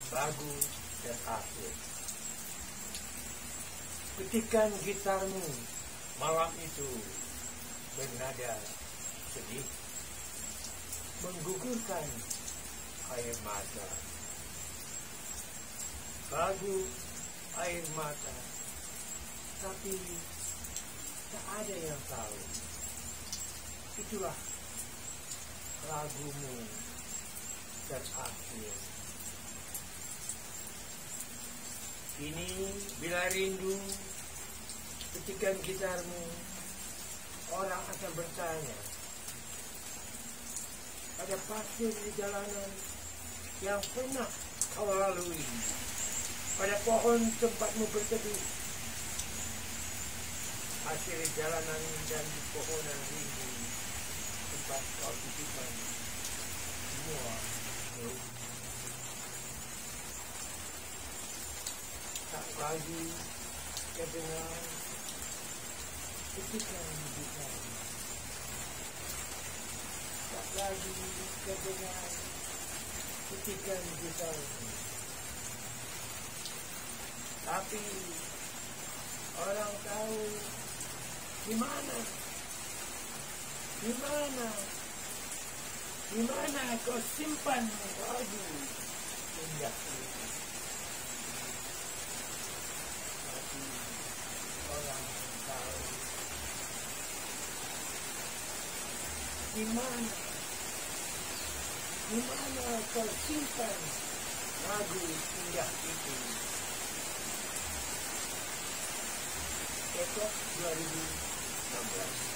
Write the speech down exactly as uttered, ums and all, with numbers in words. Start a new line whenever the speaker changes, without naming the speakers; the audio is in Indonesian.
bagus dan akhir. Petikan gitarmu malam itu bernada sedih, menggugurkan air mata. Lagu air mata, tapi tak ada yang tahu. Itulah lagumu dan akhir. Kini bila rindu petikan gitarmu, orang akan bertanya, ada pasir di jalanan yang pernah kau lalui, pada pohon tempatmu berteduh, hasil jalanan dan di pohonan rindu tempat kau titipkan semua keluh. Tak lagi terdengar petikan gitar, tak lagi terdengar petikan gitar. Tapi orang tahu di mana, di mana, di mana kau simpan lagu indah itu. Tapi orang tahu di mana, di mana kau simpan lagu indah itu. Esok dua ribu enam belas.